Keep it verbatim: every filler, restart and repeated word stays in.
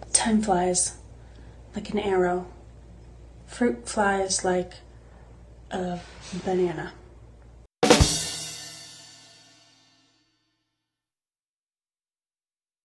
Time flies like an arrow. Fruit flies like a banana.